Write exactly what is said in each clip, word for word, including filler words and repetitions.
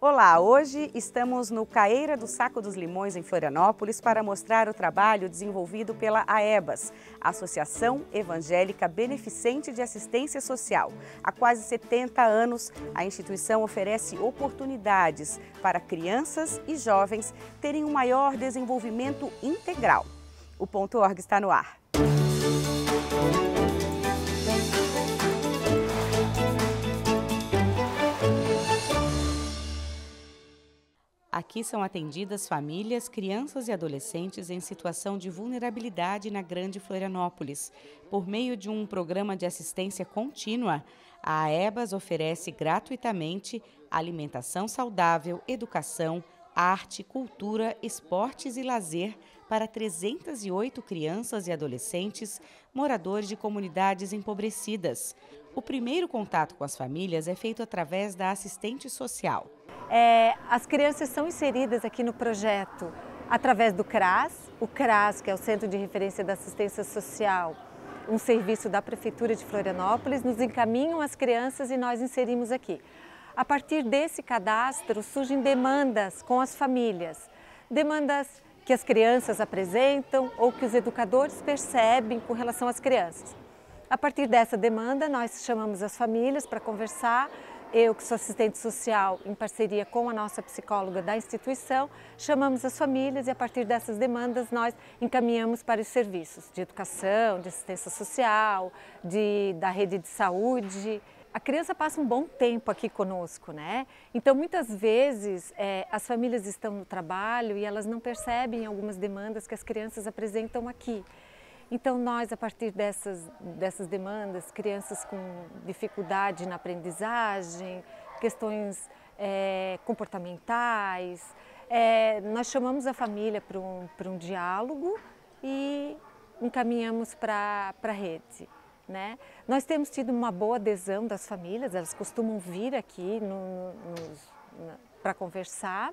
Olá, hoje estamos no Caeira do Saco dos Limões, em Florianópolis, para mostrar o trabalho desenvolvido pela AEBAS, Associação Evangélica Beneficente de Assistência Social. Há quase setenta anos, a instituição oferece oportunidades para crianças e jovens terem um maior desenvolvimento integral. O Ponto Org está no ar. Aqui são atendidas famílias, crianças e adolescentes em situação de vulnerabilidade na Grande Florianópolis. Por meio de um programa de assistência contínua, a AEBAS oferece gratuitamente alimentação saudável, educação, arte, cultura, esportes e lazer para trezentas e oito crianças e adolescentes moradores de comunidades empobrecidas. O primeiro contato com as famílias é feito através da assistente social. É, as crianças são inseridas aqui no projeto através do CRAS, o CRAS, que é o Centro de Referência da Assistência Social, um serviço da Prefeitura de Florianópolis, nos encaminham as crianças e nós inserimos aqui. A partir desse cadastro surgem demandas com as famílias, demandas que as crianças apresentam ou que os educadores percebem com relação às crianças. A partir dessa demanda, nós chamamos as famílias para conversar. Eu, que sou assistente social, em parceria com a nossa psicóloga da instituição, chamamos as famílias e a partir dessas demandas nós encaminhamos para os serviços de educação, de assistência social, de, da rede de saúde. A criança passa um bom tempo aqui conosco, né? Então, muitas vezes, é, as famílias estão no trabalho e elas não percebem algumas demandas que as crianças apresentam aqui. Então, nós, a partir dessas, dessas demandas, crianças com dificuldade na aprendizagem, questões é, comportamentais, é, nós chamamos a família para um, para um diálogo e encaminhamos para a rede. Né? Nós temos tido uma boa adesão das famílias, elas costumam vir aqui para conversar.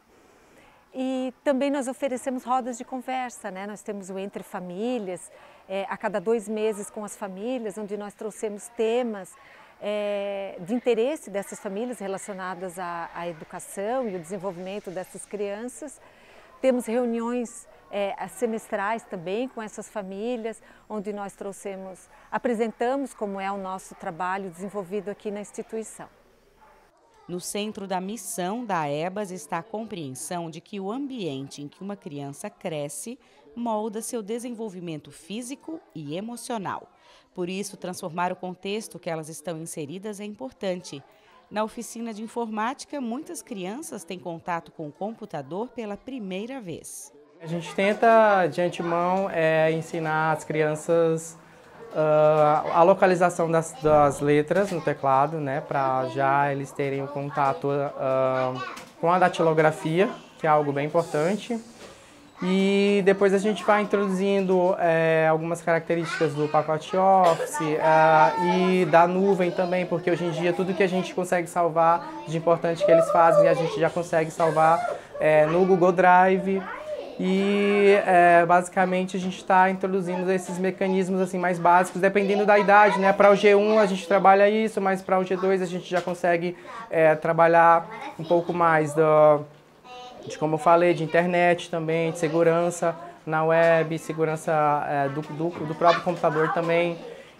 E também nós oferecemos rodas de conversa, né? Nós temos o Entre Famílias, é, a cada dois meses com as famílias, onde nós trouxemos temas é, de interesse dessas famílias relacionadas à, à educação e o desenvolvimento dessas crianças. Temos reuniões é, semestrais também com essas famílias, onde nós trouxemos, apresentamos como é o nosso trabalho desenvolvido aqui na instituição. No centro da missão da AEBAS está a compreensão de que o ambiente em que uma criança cresce molda seu desenvolvimento físico e emocional. Por isso, transformar o contexto que elas estão inseridas é importante. Na oficina de informática, muitas crianças têm contato com o computador pela primeira vez. A gente tenta, de antemão, é, ensinar as crianças Uh, a localização das, das letras no teclado, né, para já eles terem o contato uh, com a datilografia, que é algo bem importante. E depois a gente vai introduzindo é, algumas características do pacote Office uh, e da nuvem também, porque hoje em dia tudo que a gente consegue salvar de importante que eles fazem, a gente já consegue salvar é, no Google Drive. E é, basicamente a gente está introduzindo esses mecanismos assim, mais básicos, dependendo da idade, né? Para o G um a gente trabalha isso, mas para o G dois a gente já consegue é, trabalhar um pouco mais do, de, como eu falei, de internet também, de segurança na web, segurança é, do, do, do próprio computador também.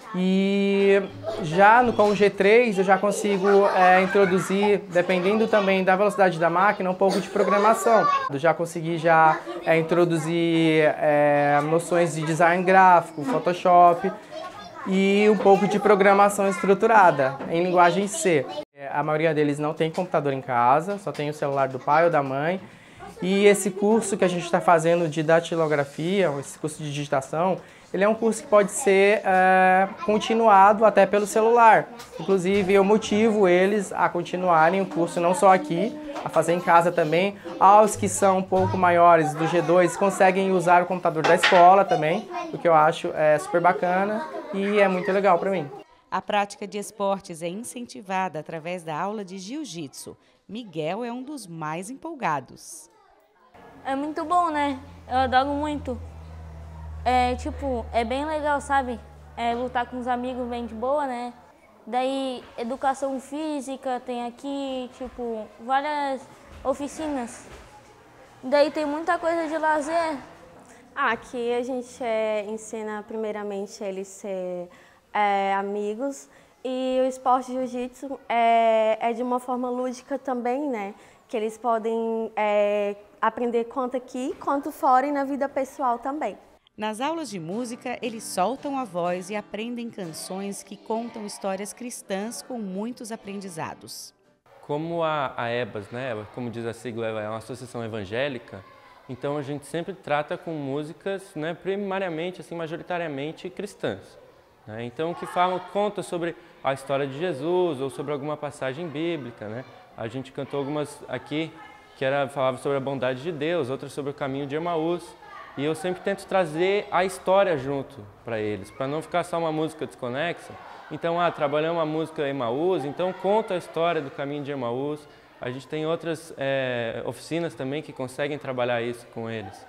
E já no, com o G três eu já consigo é, introduzir, dependendo também da velocidade da máquina, um pouco de programação. Eu já consegui já, é, introduzir é, noções de design gráfico, Photoshop e um pouco de programação estruturada em linguagem C. A maioria deles não tem computador em casa, só tem o celular do pai ou da mãe. E esse curso que a gente está fazendo de datilografia, esse curso de digitação, ele é um curso que pode ser é, continuado até pelo celular. Inclusive, eu motivo eles a continuarem o curso não só aqui, a fazer em casa também. Aos que são um pouco maiores, do G dois, conseguem usar o computador da escola também, o que eu acho é super bacana e é muito legal para mim. A prática de esportes é incentivada através da aula de jiu-jitsu. Miguel é um dos mais empolgados. É muito bom, né? Eu adoro muito. É, tipo, é bem legal, sabe? É, lutar com os amigos bem de boa, né? Daí, educação física tem aqui, tipo, várias oficinas. Daí tem muita coisa de lazer. Ah, aqui a gente é, ensina primeiramente eles ser é, amigos, e o esporte jiu-jitsu é, é de uma forma lúdica também, né? Que eles podem é, aprender quanto aqui, quanto fora e na vida pessoal também. Nas aulas de música, eles soltam a voz e aprendem canções que contam histórias cristãs com muitos aprendizados. Como a, a EBAS, né, como diz a sigla, ela é uma associação evangélica, então a gente sempre trata com músicas, né, primariamente, assim, majoritariamente cristãs. Né? Então, que falam, contam sobre a história de Jesus ou sobre alguma passagem bíblica. Né? A gente cantou algumas aqui que era, falava sobre a bondade de Deus, outras sobre o caminho de Emaús. E eu sempre tento trazer a história junto para eles, para não ficar só uma música desconexa. Então, ah, trabalhamos a música Emaús, então conta a história do caminho de Emaús. A gente tem outras é, oficinas também que conseguem trabalhar isso com eles,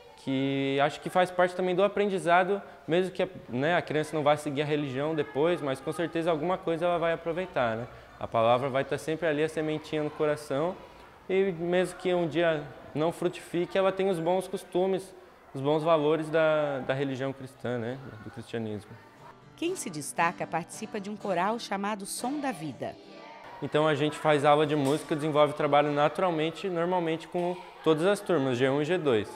que acho que faz parte também do aprendizado, mesmo que, né, a criança não vai seguir a religião depois, mas com certeza alguma coisa ela vai aproveitar, né? A palavra vai estar sempre ali, a sementinha no coração, e mesmo que um dia não frutifique, ela tem os bons costumes, os bons valores da, da religião cristã, né, do cristianismo. Quem se destaca participa de um coral chamado Som da Vida. Então a gente faz aula de música, desenvolve trabalho naturalmente, normalmente com todas as turmas, G um e G dois,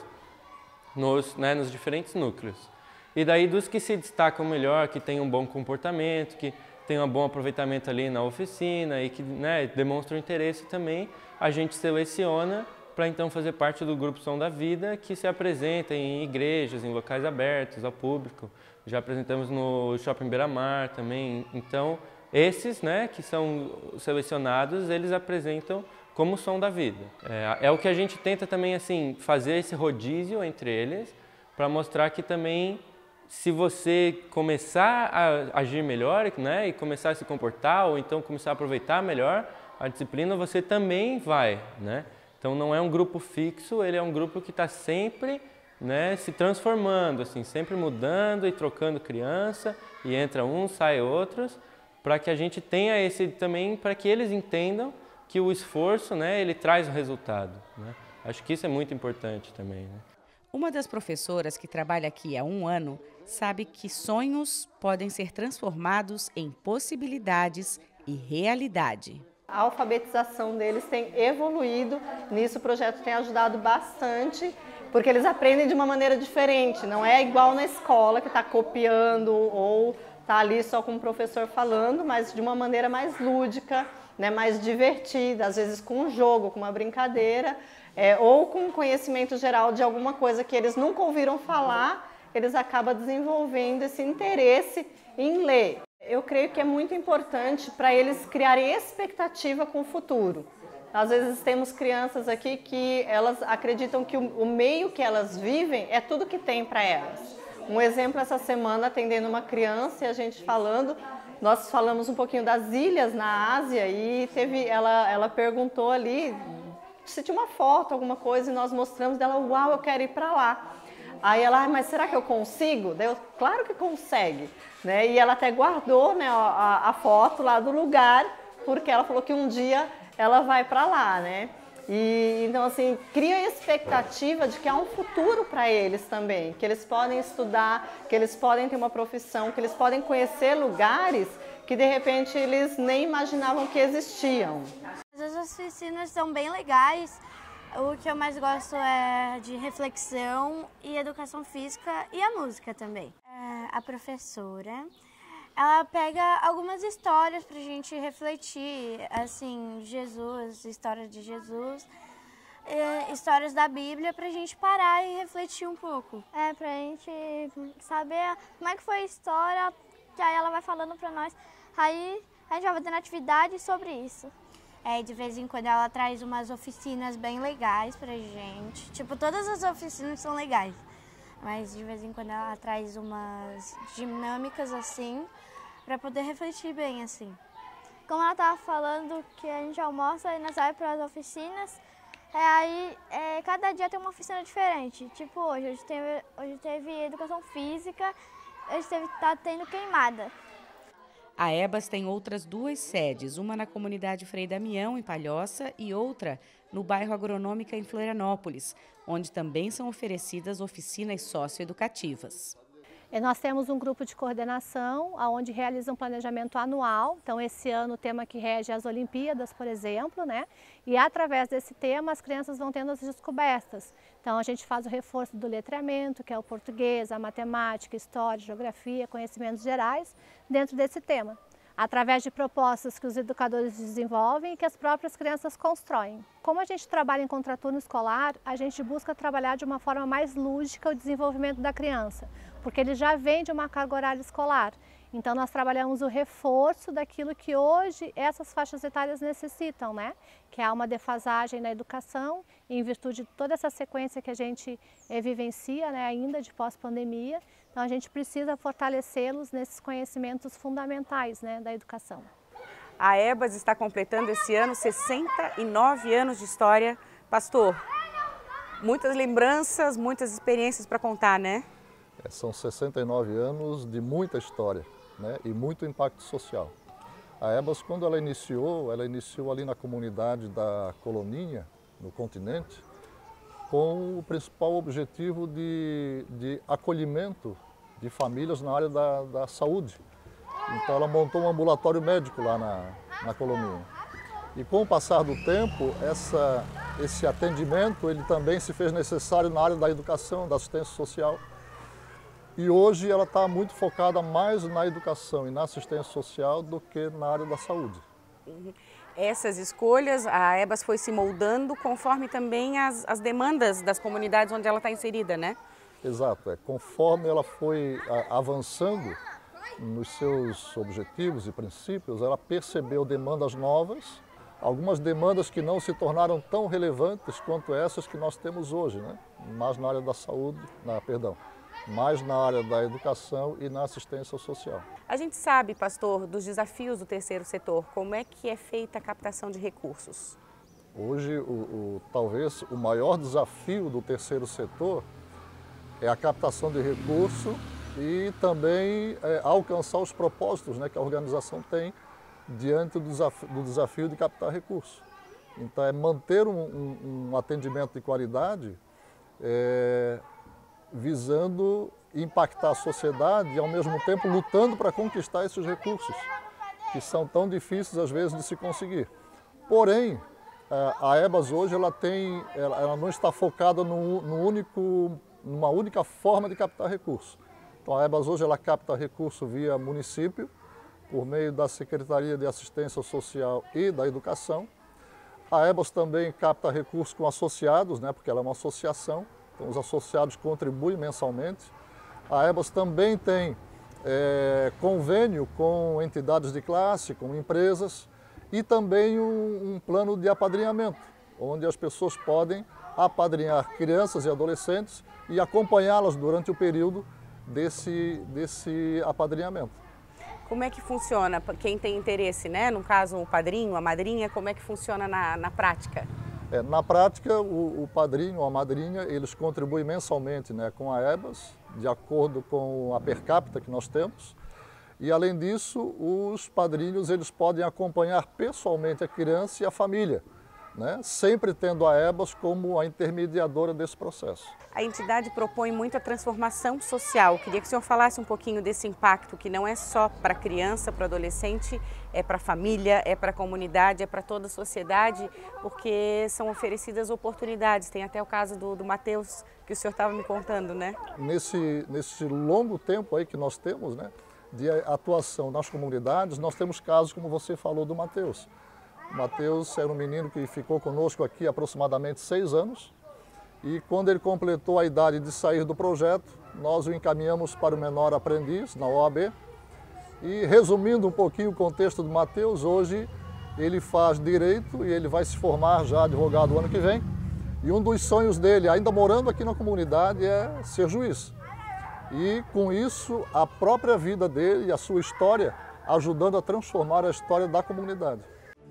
nos, né, nos diferentes núcleos. E daí dos que se destacam melhor, que têm um bom comportamento, que têm um bom aproveitamento ali na oficina e que, né, demonstram interesse também, a gente seleciona para então fazer parte do grupo Som da Vida, que se apresenta em igrejas, em locais abertos ao público. Já apresentamos no Shopping Beira-Mar também. Então, esses, né, que são selecionados, eles apresentam como Som da Vida. É, é o que a gente tenta também, assim, fazer esse rodízio entre eles, para mostrar que também, se você começar a agir melhor, né, e começar a se comportar, ou então começar a aproveitar melhor a disciplina, você também vai, né? Então não é um grupo fixo, ele é um grupo que está sempre, né, se transformando, assim, sempre mudando e trocando criança, e entra um, sai outros, para que a gente tenha esse também, para que eles entendam que o esforço, né, ele traz o resultado. Né? Acho que isso é muito importante também. Né? Uma das professoras que trabalha aqui há um ano sabe que sonhos podem ser transformados em possibilidades e realidade. A alfabetização deles tem evoluído, nisso o projeto tem ajudado bastante, porque eles aprendem de uma maneira diferente, não é igual na escola que está copiando ou está ali só com o professor falando, mas de uma maneira mais lúdica, né, mais divertida, às vezes com um jogo, com uma brincadeira, é, ou com conhecimento geral de alguma coisa que eles nunca ouviram falar, eles acabam desenvolvendo esse interesse em ler. Eu creio que é muito importante para eles criarem expectativa com o futuro. Às vezes temos crianças aqui que elas acreditam que o meio que elas vivem é tudo que tem para elas. Um exemplo, essa semana, atendendo uma criança e a gente falando, nós falamos um pouquinho das ilhas na Ásia e teve, ela, ela perguntou ali se tinha uma foto, alguma coisa, e nós mostramos dela, uau, eu quero ir para lá. Aí ela, mas será que eu consigo? Daí eu, claro que consegue. Né? E ela até guardou, né, a, a foto lá do lugar, porque ela falou que um dia ela vai para lá, né? E então assim, cria a expectativa de que há um futuro para eles também, que eles podem estudar, que eles podem ter uma profissão, que eles podem conhecer lugares que de repente eles nem imaginavam que existiam. As oficinas são bem legais. O que eu mais gosto é de reflexão e educação física e a música também. É, a professora, ela pega algumas histórias pra gente refletir, assim, Jesus, história de Jesus, é, histórias da Bíblia pra gente parar e refletir um pouco. É, pra gente saber como é que foi a história, que aí ela vai falando pra nós, aí a gente vai fazendo atividades sobre isso. É, de vez em quando ela traz umas oficinas bem legais pra gente. Tipo, todas as oficinas são legais. Mas de vez em quando ela traz umas dinâmicas assim, pra poder refletir bem assim. Como ela tava falando que a gente almoça e nós vai para as oficinas, é, aí é, cada dia tem uma oficina diferente. Tipo hoje, hoje teve, hoje teve educação física, hoje teve, tá tendo queimada. A EBAS tem outras duas sedes, uma na comunidade Frei Damião, em Palhoça, e outra no bairro Agronômica, em Florianópolis, onde também são oferecidas oficinas socioeducativas. E nós temos um grupo de coordenação, onde realiza um planejamento anual. Então, esse ano o tema que rege é as Olimpíadas, por exemplo, né? E através desse tema as crianças vão tendo as descobertas. Então, a gente faz o reforço do letramento, que é o português, a matemática, história, geografia, conhecimentos gerais, dentro desse tema, através de propostas que os educadores desenvolvem e que as próprias crianças constroem. Como a gente trabalha em contraturno escolar, a gente busca trabalhar de uma forma mais lúdica o desenvolvimento da criança, porque ele já vem de uma carga horária escolar. Então nós trabalhamos o reforço daquilo que hoje essas faixas etárias necessitam, né? Que há uma defasagem na educação, em virtude de toda essa sequência que a gente é, vivencia, né, ainda de pós-pandemia. Então a gente precisa fortalecê-los nesses conhecimentos fundamentais, né, da educação. A EBAS está completando esse ano sessenta e nove anos de história. Pastor, muitas lembranças, muitas experiências para contar, né? É, são sessenta e nove anos de muita história, né, e muito impacto social. A EBAS, quando ela iniciou, ela iniciou ali na comunidade da Coloninha, no continente, com o principal objetivo de, de acolhimento de famílias na área da, da saúde. Então ela montou um ambulatório médico lá na, na Coloninha. E com o passar do tempo, essa, esse atendimento ele também se fez necessário na área da educação, da assistência social. E hoje ela está muito focada mais na educação e na assistência social do que na área da saúde. Essas escolhas, a EBAS foi se moldando conforme também as, as demandas das comunidades onde ela está inserida, né? Exato, é, conforme ela foi a, avançando nos seus objetivos e princípios, ela percebeu demandas novas, algumas demandas que não se tornaram tão relevantes quanto essas que nós temos hoje, né? Mais na área da saúde, na, perdão, mais na área da educação e na assistência social. A gente sabe, pastor, dos desafios do terceiro setor, como é que é feita a captação de recursos? Hoje, o, o, talvez o maior desafio do terceiro setor é a captação de recurso e também é, alcançar os propósitos, né, que a organização tem diante do desafio, do desafio de captar recursos. Então, é manter um, um, um atendimento de qualidade, é, visando impactar a sociedade e, ao mesmo tempo, lutando para conquistar esses recursos, que são tão difíceis, às vezes, de se conseguir. Porém, a EBAS hoje ela tem, ela não está focada no, no único, numa única forma de captar recursos. Então, a EBAS hoje ela capta recurso via município, por meio da Secretaria de Assistência Social e da Educação. A EBAS também capta recursos com associados, né, porque ela é uma associação. Então, os associados contribuem mensalmente. A EBAS também tem é, convênio com entidades de classe, com empresas, e também um, um plano de apadrinhamento, onde as pessoas podem apadrinhar crianças e adolescentes e acompanhá-las durante o período desse, desse apadrinhamento. Como é que funciona? Quem tem interesse, né? No caso, o padrinho, a madrinha, como é que funciona na, na prática? É, na prática, o, o padrinho ou a madrinha, eles contribuem mensalmente, né, com a EBAS, de acordo com a per capita que nós temos. E, além disso, os padrinhos eles podem acompanhar pessoalmente a criança e a família, né, sempre tendo a EBAS como a intermediadora desse processo. A entidade propõe muito a transformação social. Queria que o senhor falasse um pouquinho desse impacto, que não é só para a criança, para o adolescente, é para a família, é para a comunidade, é para toda a sociedade, porque são oferecidas oportunidades. Tem até o caso do, do Matheus, que o senhor estava me contando, né? Nesse, nesse longo tempo aí que nós temos, né, de atuação nas comunidades, nós temos casos, como você falou, do Matheus. O Matheus era um menino que ficou conosco aqui há aproximadamente seis anos. E quando ele completou a idade de sair do projeto, nós o encaminhamos para o menor aprendiz, na O A B. E resumindo um pouquinho o contexto do Matheus, hoje ele faz direito e ele vai se formar já advogado o ano que vem. E um dos sonhos dele, ainda morando aqui na comunidade, é ser juiz. E com isso, a própria vida dele e a sua história, ajudando a transformar a história da comunidade.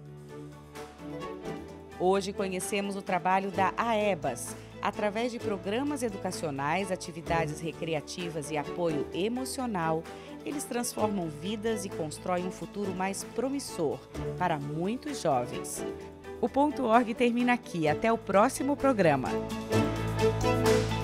Hoje conhecemos o trabalho da AEBAS. Através de programas educacionais, atividades recreativas e apoio emocional, eles transformam vidas e constroem um futuro mais promissor para muitos jovens. O Ponto Org termina aqui. Até o próximo programa.